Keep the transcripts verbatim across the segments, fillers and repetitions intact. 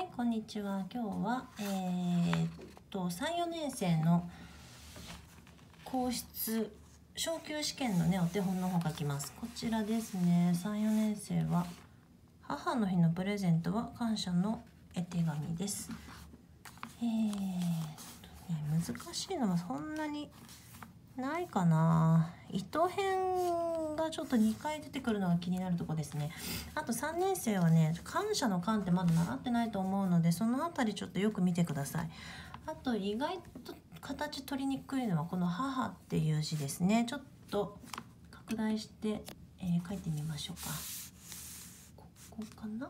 、こんにちは。今日はえー、っとさん、よねん生の皇室昇級試験のねお手本の方書きます。こちらですね。さん、よねん生は母の日のプレゼントは感謝の絵手紙です。えー、っとね難しいのはそんなにないかな。糸編がちょっとにかい出てくるのが気になるとこですね。あとさんねん生はね感謝の感ってまだ習ってないと思うので、そのあたりちょっとよく見てください。あと意外と形取りにくいのはこの母っていう字ですね。ちょっと拡大して、えー、書いてみましょうか。ここかな。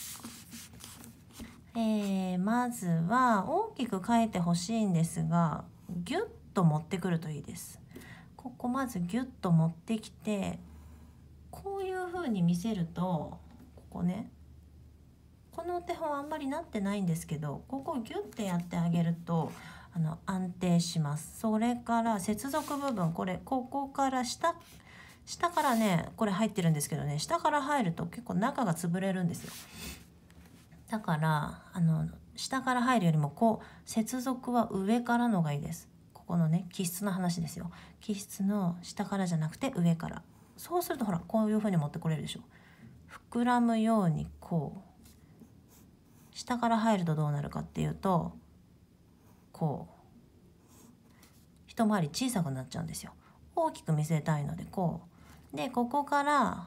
えー、まずは大きく書いてほしいんですが、ギュッと持ってくるといいです。ここまずギュッと持ってきて、こういう風に見せると、ここね、このお手本あんまりなってないんですけど、ここをギュッてやってあげるとあの安定します。それから接続部分、これここから下下からねこれ入ってるんですけどね、下から入ると結構中が潰れるんですよ。だからあの下から入るよりもこう接続は上からのがいいです。ここのね基質の話ですよ。基質の下からじゃなくて上から。そうするとほらこういう風に持ってこれるでしょ。膨らむようにこう下から入るとどうなるかっていうと、こう一回り小さくなっちゃうんですよ。大きく見せたいのでこうで、ここから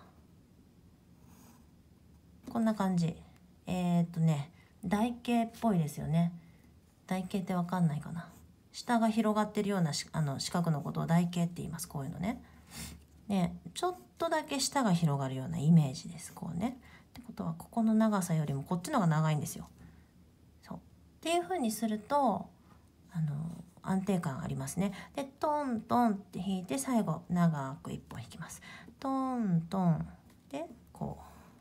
こんな感じ。えー、っとね台形っぽいですよね。台形ってわかんないかな。下が広がってるようなしあの四角のことを台形って言います。こういうのね。ね、ちょっとだけ下が広がるようなイメージです。こうね。ってことはここの長さよりもこっちのが長いんですよ。そうっていう風にするとあの安定感ありますね。でトントンって弾いて最後長く一本弾きます。トントンでこ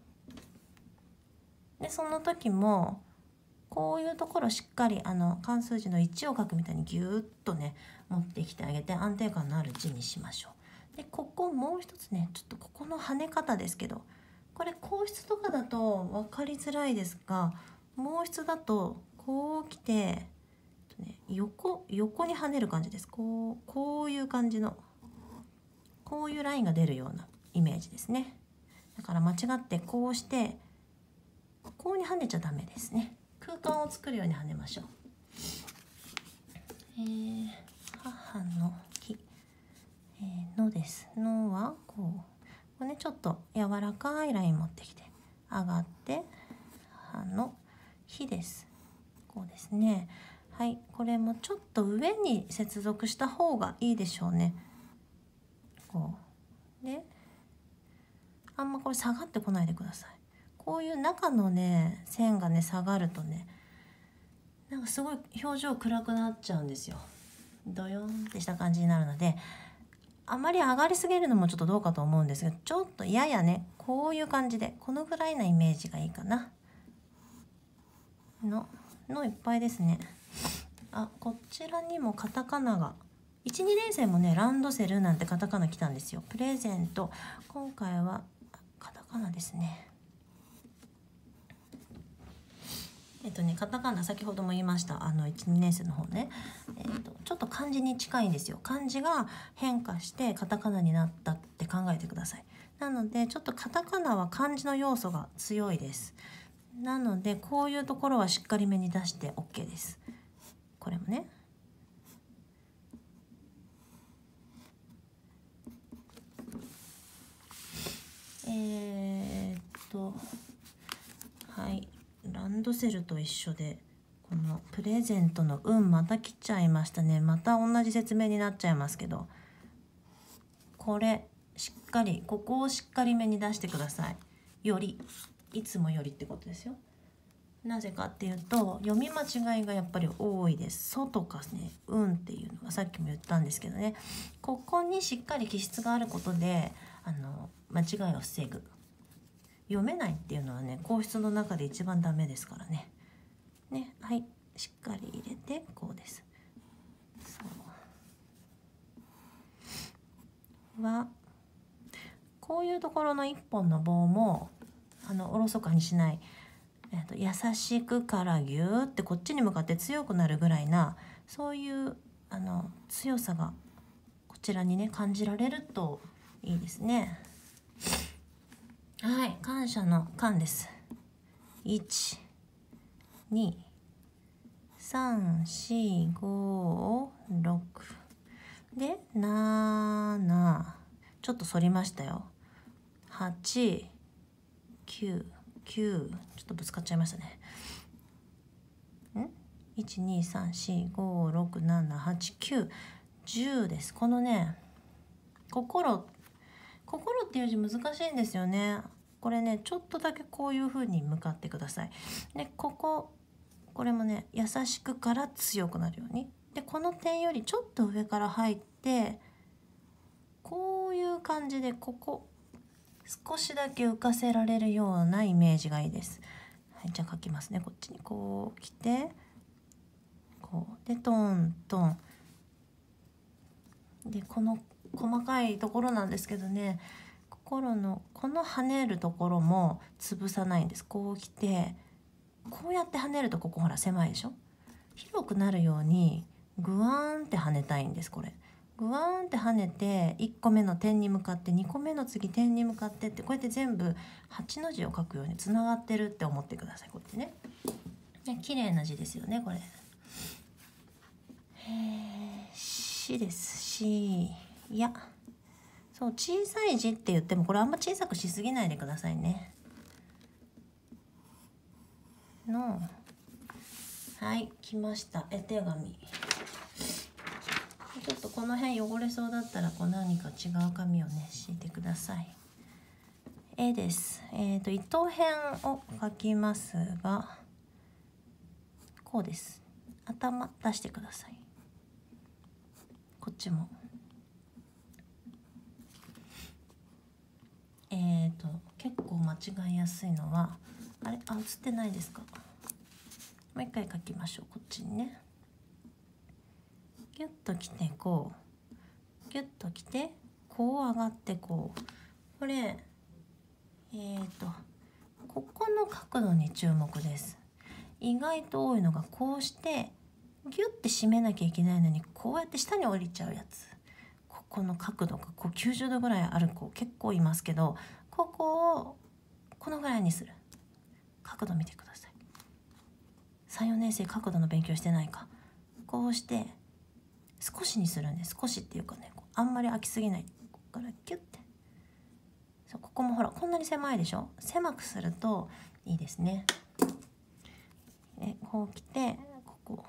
うで、その時もこういうところしっかりあの漢数字のいちを書くみたいにギューッとね持ってきてあげて安定感のある字にしましょう。でここもう一つね、ちょっとここの跳ね方ですけど、これ硬質とかだと分かりづらいですが、毛質だとこう来て、ね、横横に跳ねる感じです。こうこういう感じのこういうラインが出るようなイメージですね。だから間違ってこうしてこうに跳ねちゃダメですね。空間を作るように跳ねましょう。えー、母の日、えー、のです。のはこう、こうね、ちょっと柔らかいライン持ってきて上がって母の日です。こうですね。はい、これもちょっと上に接続した方がいいでしょうね。こうで、あんまこれ下がってこないでください。こういう中のね線がね下がるとね、なんかすごい表情暗くなっちゃうんですよ。ドヨンってした感じになるので、あまり上がりすぎるのもちょっとどうかと思うんですが、ちょっとややねこういう感じでこのぐらいなイメージがいいかな。ののいっぱいですね。あ、こちらにもカタカナがいち、にねん生もねランドセルなんてカタカナ来たんですよ。プレゼント、今回はカタカナですね。えっとねカタカナ先ほども言いました、あのいち、にねん生の方ね、えっと、ちょっと漢字に近いんですよ。漢字が変化してカタカナになったって考えてください。なのでちょっとカタカナは漢字の要素が強いです。なのでこういうところはしっかりめに出して OK です。これもね、えー、っとはいランドセルと一緒で、このプレゼントの運また切っちゃいましたね。また同じ説明になっちゃいますけど、これしっかりここをしっかりめに出してください。よりいつもよりってことですよ。なぜかっていうと読み間違いがやっぱり多いです。そとかね運っていうのがさっきも言ったんですけどね、ここにしっかり気質があることであの間違いを防ぐ。読めないっていうのはね硬質の中で一番ダメですからね。ね、はい、しっかり入れてこうです。そうはこういうところの一本の棒もあのおろそかにしない、 えーと、優しくからギューってこっちに向かって強くなるぐらいな、そういうあの強さがこちらにね感じられるといいですね。はい、感謝の感です。いち、に、さん、し、ご、ろくでなな、ちょっと反りましたよ。はち、きゅう、きゅう、ちょっとぶつかっちゃいましたね。ん ?いち、に、さん、し、ご、ろく、なな、はち、きゅう、じゅうです。このね、心、心っていう字難しいんですよね。これね、ちょっとだけこういう風に向かってください。で、ここ、これもね、優しくから強くなるように。で、この点よりちょっと上から入って、こういう感じでここ、少しだけ浮かせられるようなイメージがいいです。はい、じゃあ書きますね。こっちにこう来て、こうでトントンで、この細かいところなんですけどね、心のこの跳ねるところも潰さないんです。こう来てこうやって跳ねるとここほら狭いでしょ。広くなるようにグワーンって跳ねたいんです。これグワーンって跳ねていっこめの点に向かってにこめの次点に向かってって、こうやって全部はちの字を書くようにつながってるって思ってください。こうやってね、ね、綺麗な字ですよねこれ。えー、しです。し、いやそう、小さい字って言ってもこれあんま小さくしすぎないでくださいね。の、はい、来ました。絵手紙。ちょっとこの辺汚れそうだったらこう何か違う紙をね敷いてください。絵です。えっと糸辺を描きますが、こうです。頭出してください。こっちも。えっと結構間違いやすいのはあれ、あ、映ってないですか。もう一回描きましょう。こっちにね。ギュッときてこう、ギュッときてこう上がってこう。これえっとここの角度に注目です。意外と多いのがこうしてギュッて締めなきゃいけないのにこうやって下に降りちゃうやつ。ここの角度がこうきゅうじゅうどぐらいある子結構いますけど、ここをこのぐらいにする。角度見てください。さん、よねん生角度の勉強してないか。こうして少しにするんです。少しっていうかね、あんまり開きすぎない。ここからギュッて。そう、ここもほらこんなに狭いでしょ。狭くするといいですね。えこう来てここ、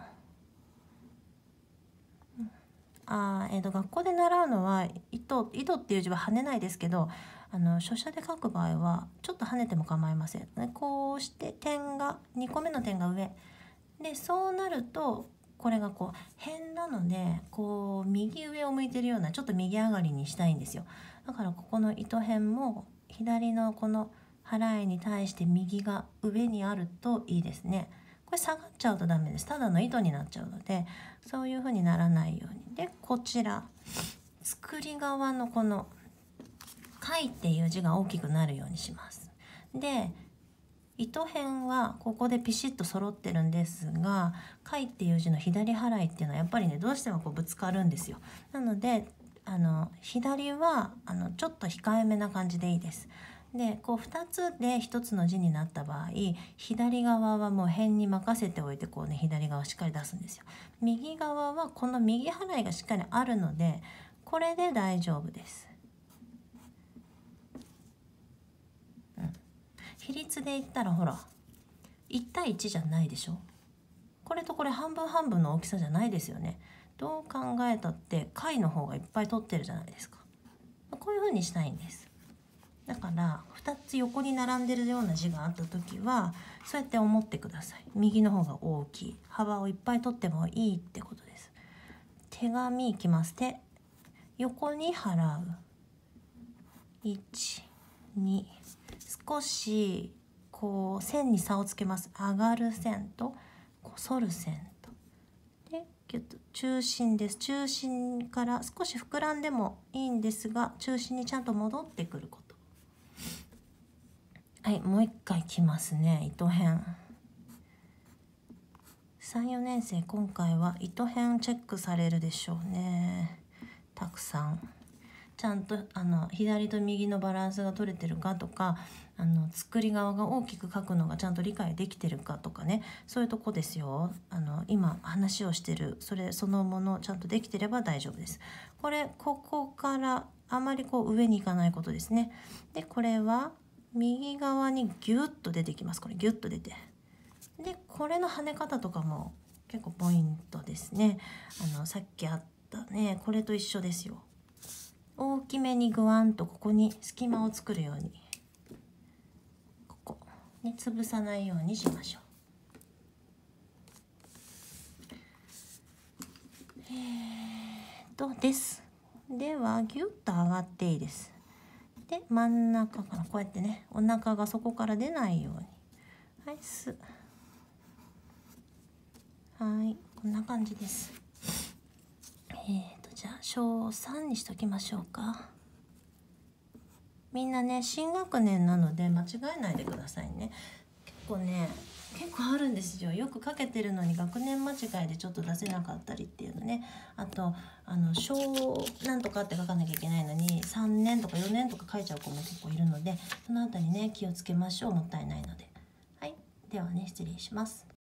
うん、あー、えーと学校で習うのは糸糸っていう字は跳ねないですけど、あの書写で書く場合はちょっと跳ねても構いません。でこうして点がにこめの点が上で、そうなるとこれがこう辺なのでこう右上を向いてるようなちょっと右上がりにしたいんですよ。だからここの糸辺も左のこの払いに対して右が上にあるといいですね。これ下がっちゃうとダメです。ただの糸になっちゃうので、そういう風にならないように。でこちら作り側のこの「貝」っていう字が大きくなるようにします。で糸辺はここでピシッと揃ってるんですが、貝っていう字の左払いっていうのはやっぱりねどうしてもこうぶつかるんですよ。なのであの左はあのちょっと控えめな感じでいいです。でこうふたつでひとつの字になった場合、左側はもう辺に任せておいてこうね左側しっかり出すんですよ。右側はこの右払いがしっかりあるのでこれで大丈夫です。比率で言ったらほらいち対いちじゃないでしょ。これとこれ半分半分の大きさじゃないですよね。どう考えたって貝の方がいっぱい取ってるじゃないですか。こういう風にしたいんです。だからふたつ横に並んでるような字があった時はそうやって思ってください。右の方が大きい、幅をいっぱい取ってもいいってことです。手紙いきます。手横に払う。いち、に、少しこう線に差をつけます。上がる線とこう反る線とでギュッと中心です。中心から少し膨らんでもいいんですが中心にちゃんと戻ってくること。 はい、もう一回きますね。糸編。さん、よねん生、今回は糸編チェックされるでしょうね。たくさん。ちゃんとあの左と右のバランスが取れてるかとか、あの作り側が大きく書くのがちゃんと理解できてるかとかね、そういうとこですよ。あの今話をしてるそれそのものちゃんとできてれば大丈夫です。これここからあまりこう上に行かないことですね。でこれは右側にギュッと出てきます。これギュッと出て、でこれの跳ね方とかも結構ポイントですね。あのさっきあったね、これと一緒ですよ。大きめにグワンとここに隙間を作るように、ここね潰さないようにしましょう。えー、とですではギュッと上がっていいです。で真ん中からこうやってね、お腹がそこから出ないように、はいすはいこんな感じです。えーとじゃあ小さんにしときましょうか。みんなね新学年なので間違えないでくださいね。結構ね結構あるんですよ。よくかけてるのに学年間違いでちょっと出せなかったりっていうのね。あとあの小なんとかって書かなきゃいけないのにさんねんとかよねんとか書いちゃう子も結構いるので、そのあたりね気をつけましょう。もったいないので。はい、ではね失礼します。